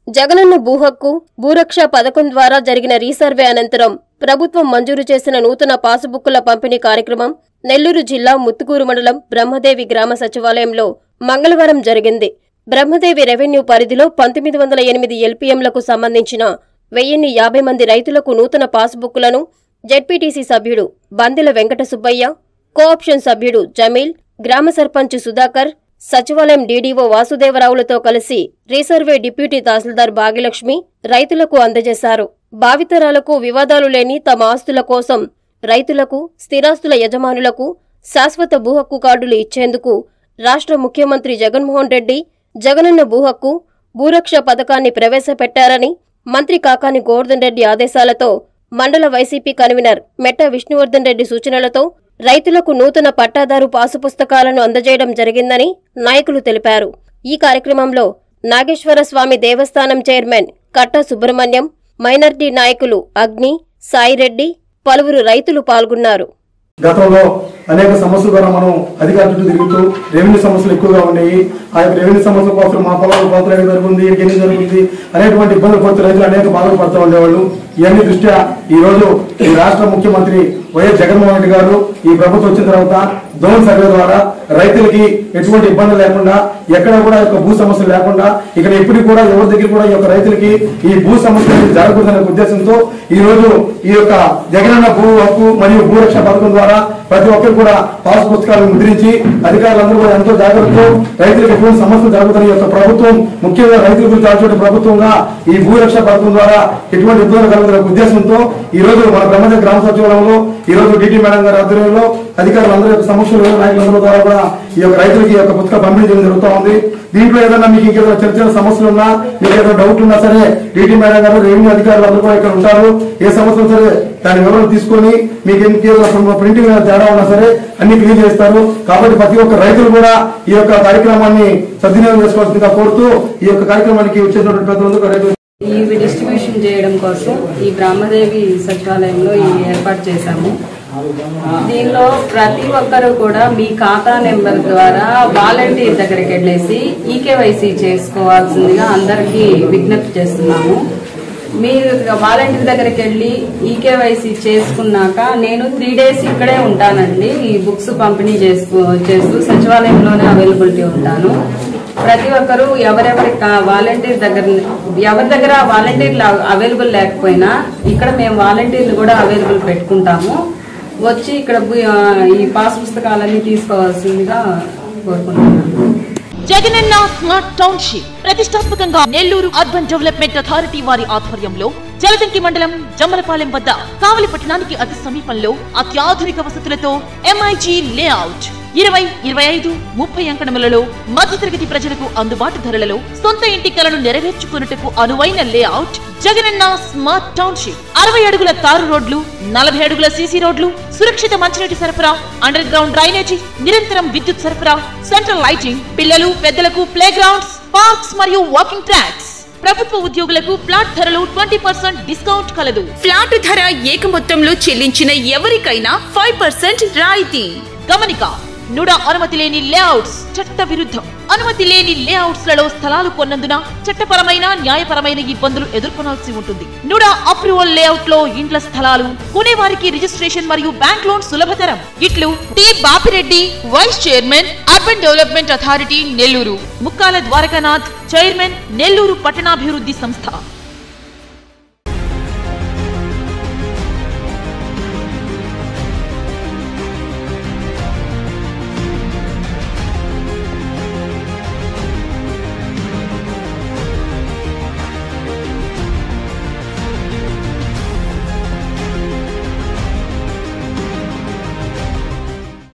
జగనన్న భూహక్కు భూరక్ష పథకం ద్వారా జరిగిన రీసర్వే అనంతరం ప్రభుత్వం మంజూరు చేసిన నూతన పాసుబుక్కుల పంపిణీ కార్యక్రమం నెల్లూరు జిల్లా ముత్తుకూరు మండలం బ్రహ్మదేవి గ్రామ సచివాలయంలో మంగళవారం జరిగింది. బ్రహ్మదేవి రెవెన్యూ పరిధిలో 1908 ఎల్పీఎంలకు సంబంధించిన 1050 మంది రైతులకు నూతన పాసుబుక్కులను జెడ్పీటీసీ సభ్యుడు బందెల వెంకట సుబ్బయ్య, కోఆప్షన్ సభ్యుడు జమీల్, గ్రామ సర్పంచ్ సుధాకర్, సచివాలయం డీడీఓ వాసుదేవరావులతో కలిసి రీసర్వే డిప్యూటీ తహసీల్దార్ భాగ్యలక్ష్మి రైతులకు అందజేశారు. భావితరాలకు వివాదాలు లేని తమ ఆస్తుల కోసం రైతులకు, స్థిరాస్తుల యజమానులకు శాశ్వత భూహక్కు కార్డులు ఇచ్చేందుకు రాష్ట్ర ముఖ్యమంత్రి జగన్మోహన్ రెడ్డి జగనన్న భూహక్కు భూరక్ష పథకాన్ని ప్రవేశపెట్టారని మంత్రి కాకాని గోవర్ధన్ రెడ్డి ఆదేశాలతో మండల వైసీపీ కన్వీనర్ మెట్ట విష్ణువర్ధన్ రెడ్డి సూచనలతో రైతులకు నూతన పట్టాదారు పాసు పుస్తకాలను అందజేయడం జరిగిందని నాయకులు తెలిపారు. ఈ కార్యక్రమంలో నాగేశ్వరస్వామి దేవస్థానం చైర్మన్ కట్ట సుబ్రహ్మణ్యం, మైనార్టీ నాయకులు అగ్ని, సాయిరెడ్డి, పలువురు రైతులు పాల్గొన్నారు. గతంలో అనేక సమస్యల ద్వారా మనం అధికారుల చుట్టూ తిరుగుతూ రెవెన్యూ సమస్యలు ఎక్కువగా ఉన్నాయి. ఆ యొక్క రెవెన్యూ సమస్యల కోసం మా పొలాలు కోతలు ఎన్ని జరుగుతుంది, ఎన్ని జరుగుతుంది అనేటువంటి ఇబ్బందులు పడుతూ రైతులు అనేక బాధలు పడుతూ ఉండేవాళ్ళు. ఇవన్నీ దృష్ట్యా ఈ రోజు ఈ రాష్ట్ర ముఖ్యమంత్రి వైఎస్ జగన్మోహన్ రెడ్డి గారు ఈ ప్రభుత్వం వచ్చిన తర్వాత డ్రోన్ సర్వే ద్వారా రైతులకి ఎటువంటి ఇబ్బందులు లేకుండా, ఎక్కడ కూడా భూ సమస్యలు లేకుండా, ఇక్కడ ఎప్పుడు కూడా ఎవరి దగ్గర కూడా ఈ యొక్క రైతులకి ఈ భూ సమస్యలు జరగకూడదనే ఉద్దేశంతో ఈ రోజు ఈ యొక్క జగనన్న భూ హక్కు మరియు భూరక్ష పథకం ద్వారా ప్రతి ఒక్కరు కూడా పాస్ పుస్తకాలను ముద్రించి అధికారులందరూ కూడా ఎంతో జాగ్రత్తతో రైతులకు ఎటువంటి సమస్యలు జరుగుతున్న ఈ యొక్క ప్రభుత్వం ముఖ్యంగా రైతుల గురించి ఆలోచన ప్రభుత్వంగా ఈ భూరక్ష పథకం ద్వారా ఎటువంటి ఇబ్బందులు కలుగుతున్న ఉద్దేశంతో ఈ రోజు మన బ్రహ్మదేవి గ్రామ సచివాలయంలో ఈ రోజు డిటి మేడం గారి ఆధ్వర్యంలో అధికారులందరూ యొక్క సమస్యలు నాయకులందరూ ద్వారా కూడా ఈ యొక్క రైతులకి ఈ యొక్క పుస్తకం పంపిణీ చేయడం జరుగుతూ ఉంది. దీంట్లో ఏదైనా మీకు ఇంకేదో చిన్న చిన్న సమస్యలు ఉన్నా, మీకు ఏదైనా డౌట్ ఉన్నా సరే డిటి మేడం గారు, రెవెన్యూ అధికారులు అందరూ కూడా ఇక్కడ ఉంటారు. ఏ సమస్యలు సరే దాని వివరాలు తీసుకొని మీకు ఇంకేదో ప్రింటింగ్ తేడా ఉన్నా సరే అన్ని క్లియర్ చేస్తారు. కాబట్టి ప్రతి ఒక్క రైతులు కూడా ఈ యొక్క కార్యక్రమాన్ని సద్వినియోగం చేసుకోవాల్సిందిగా కోరుతూ ఈ యొక్క కార్యక్రమానికి వచ్చేటువంటి ప్రతి రైతులు ఇవి డిస్ట్రిబ్యూషన్ చేయడం కోసం ఈ బ్రహ్మదేవి సచివాలయంలో ఏర్పాటు చేశాము. దీనిలో ప్రతి ఒక్కరు కూడా మీ ఖాతా నెంబర్ ద్వారా వాలంటీర్ దగ్గరికి వెళ్ళేసి ఈకేవైసీ చేసుకోవాల్సిందిగా అందరికీ విజ్ఞప్తి చేస్తున్నాము. మీరు వాలంటీర్ దగ్గరికి వెళ్ళి ఈకేవైసీ చేసుకున్నాక నేను 3 days ఇక్కడే ఉంటానండి. ఈ బుక్స్ పంపిణీ చేస్తూ సచివాలయంలోనే అవైలబిలిటీ ఉంటాను. ప్రతి ఒక్కరు ఎవరి దగ్గర వాలంటీర్లు అవైలబుల్ లేకపోయినా ఇక్కడ మేము వాలంటీర్లు కూడా అవైలబుల్ పెట్టుకుంటాము. వచ్చి ఇక్కడ ఈ పాస్ పుస్తకాలన్నీ తీసుకోవాల్సిందిగా కోరుకుంటున్నాను. జగనన్న స్మార్ట్ టౌన్షిప్ ప్రతిష్టాత్మకంగా నెల్లూరు అర్బన్ డెవలప్మెంట్ అథారిటీ వారి ఆధ్వర్యంలో జలదంకి మండలం జమ్మలపాలెం వద్ద కావలి పట్టణానికి అతి సమీపంలో అత్యాధునిక వసతులతో ఎంఐజీ లేఅవుట్ 20, 25, 30 అంకణములలో మధ్యతరగతి ప్రజలకు అందుబాటు ధరలలో సొంత ఇంటి కలను నెరవేర్చుకున్నట్టుకు అనువైన లేఅవుట్ జగనన్న స్మార్ట్ టౌన్షిప్. 60 అడుగుల తారు రోడ్లు, 40 అడుగుల సీసీ రోడ్లు, సురక్షిత మంచినీటి సరఫరా, అండర్ గ్రౌండ్ డ్రైనేజీ, నిరంతరం విద్యుత్ సరఫరా, సెంట్రల్ లైటింగ్, పిల్లలు పెద్దలకు ప్లే గ్రౌండ్స్, పార్క్స్ మరియు వాకింగ్ ట్రాక్స్. ప్రభుత్వ ఉద్యోగులకు ఫ్లాట్ ధరలు 20% డిస్కౌంట్ కలదు. ఫ్లాట్ ధర ఏక మొత్తంలో చెల్లించిన ఎవరికైనా 5% రాయితీ. గమనిక: నుడా అనుమతి లేని లేఅవుట్స్ చట్ట విరుద్ధం. అనుమతి లేని లేఅవుట్స్ లలో స్థలాలు కొన్నందున చట్టపరమైన, న్యాయపరమైన ఇబ్బందులు ఎదుర్కొనాల్సి ఉంటుంది. నుడా అప్రూవల్ లేఅవుట్ లో ఇండ్ల స్థలాలు కొనేవారికి రిజిస్ట్రేషన్ మరియు బ్యాంక్ లోన్ సులభతరం. ఇట్లు T Bapireddy, vice chairman, urban development authority Nellore. Mukkala Dwarakanath, chairman, Nellore పట్టణాభివృద్ధి సంస్థ.